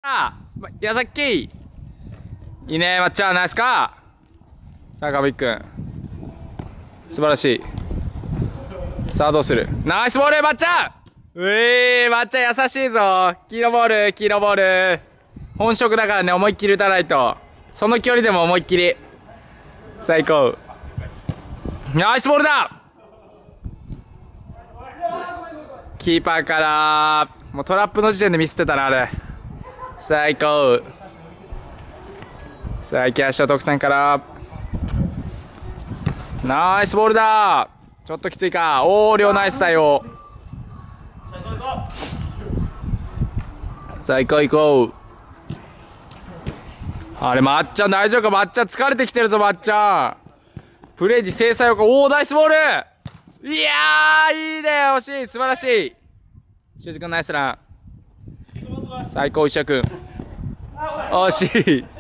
矢崎いいね、まっちゃん、ナイスか。さあ、かぶいくん。素晴らしい。さあ、どうする。ナイスボール、まっちゃん。まっちゃん、優しいぞ。黄色ボール、黄色ボール。本職だからね、思いっきり打たないと。その距離でも思いっきり。最高。ナイスボールだ。キーパーから、もうトラップの時点でミスってたな、あれ。最高。さあ、池足を徳さんから。ナイスボールだ。ちょっときついか。おー、両ナイス対応。さあ、行こう行こう。あれ、まっちゃん大丈夫か。まっちゃん疲れてきてるぞ、まっちゃん。プレーに制裁をか。おー、ナイスボール。いやー、いいね、惜しい、素晴らしい。修二君ナイスラン。最高、石田君。惜しい。